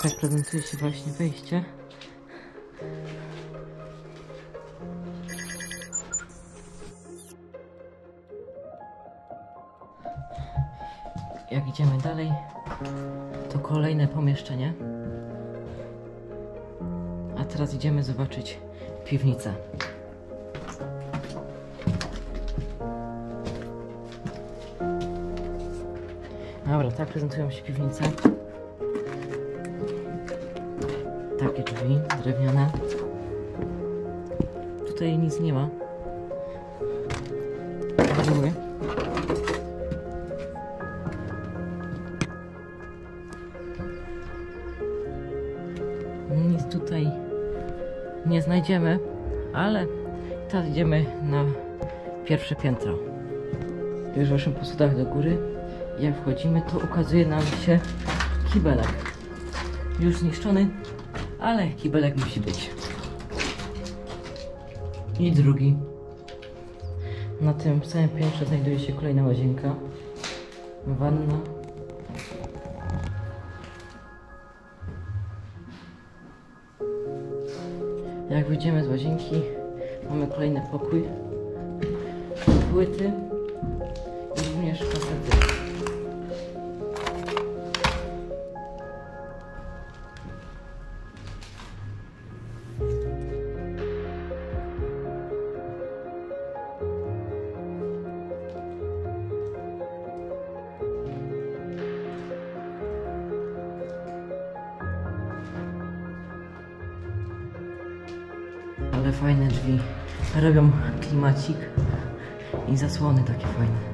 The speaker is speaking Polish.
Tak prezentuje się właśnie wejście. Jak idziemy dalej, to kolejne pomieszczenie. A teraz idziemy zobaczyć piwnicę. Dobra, tak prezentują się piwnice. Takie drzwi drewniane. Tutaj nic nie ma. Dziękuję. Nic tutaj nie znajdziemy, ale teraz idziemy na pierwsze piętro. Już weszłem po schodach do góry. Jak wchodzimy, to ukazuje nam się kibelek. Już zniszczony, ale kibelek musi być. I drugi. Na tym samym piętrze znajduje się kolejna łazienka, wanna. Jak wyjdziemy z łazienki, mamy kolejny pokój, płyty i również kasety. Ale fajne drzwi, robią klimacik i zasłony takie fajne.